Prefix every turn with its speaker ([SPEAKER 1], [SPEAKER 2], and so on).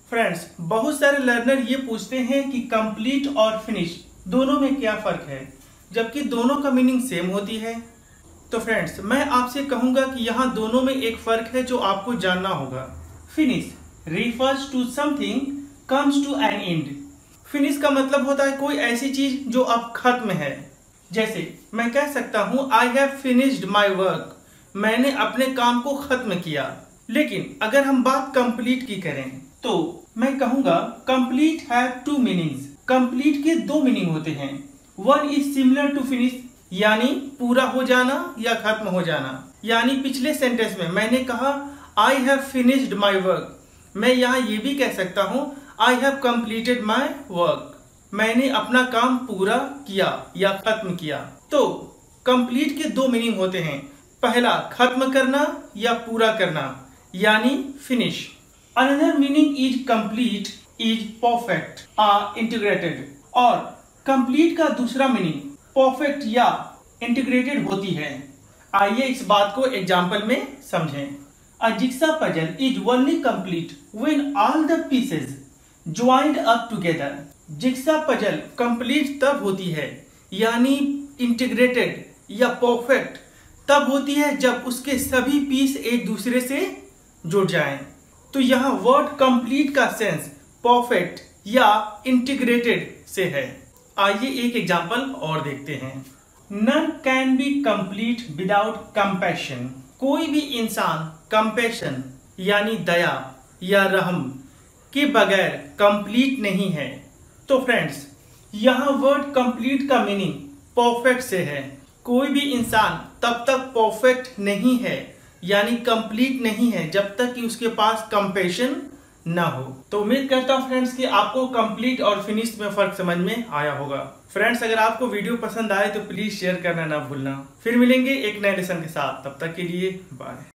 [SPEAKER 1] Friends, बहुत सारे learner ये पूछते हैं कि कंप्लीट और फिनिश दोनों में क्या फर्क है, जबकि दोनों का मीनिंग सेम होती है। तो फ्रेंड्स, मैं आपसे कहूंगा कि यहाँ दोनों में एक फर्क है जो आपको जानना होगा। Finish refers to something comes to an end. Finish का मतलब होता है कोई ऐसी चीज जो अब खत्म है। जैसे मैं कह सकता हूँ I have finished my work, मैंने अपने काम को खत्म किया। लेकिन अगर हम बात कंप्लीट की करें तो मैं कहूंगा complete have two meanings. Complete के दो मीनिंग होते हैं। One is similar to finish, यानी पूरा हो जाना या खत्म हो जाना। यानी पिछले सेंटेंस में मैंने कहा I have finished my work, मैं यहाँ ये भी कह सकता हूँ I have completed my work, मैंने अपना काम पूरा किया या खत्म किया। तो कंप्लीट के दो मीनिंग होते हैं, पहला खत्म करना या पूरा करना, यानी finish. Another meaning is complete is perfect और इंटीग्रेटेड। और कंप्लीट का दूसरा मीनिंग परफेक्ट या इंटीग्रेटेड होती है। आइए इस बात को एग्जाम्पल में समझें। A jigsaw puzzle is only complete when all the pieces joined up together. Jigsaw puzzle complete तब होती है, यानी इंटीग्रेटेड या परफेक्ट तब होती है जब उसके सभी पीस एक दूसरे से जुड़ जाएं। तो यहाँ वर्ड कंप्लीट का सेंस परफेक्ट या इंटीग्रेटेड से है। आइए एक एग्जांपल और देखते हैं। None can be complete without compassion. कोई भी इंसान कंपैशन यानी दया या रहम के बगैर कंप्लीट नहीं है। तो फ्रेंड्स, यहाँ वर्ड कंप्लीट का मीनिंग परफेक्ट से है। कोई भी इंसान तब तक परफेक्ट नहीं है, यानी कंप्लीट नहीं है, जब तक कि उसके पास कंपैशन ना हो। तो उम्मीद करता हूँ फ्रेंड्स कि आपको कंप्लीट और फिनिश में फर्क समझ में आया होगा। फ्रेंड्स, अगर आपको वीडियो पसंद आए तो प्लीज शेयर करना ना भूलना। फिर मिलेंगे एक नए लेसन के साथ, तब तक के लिए बाय।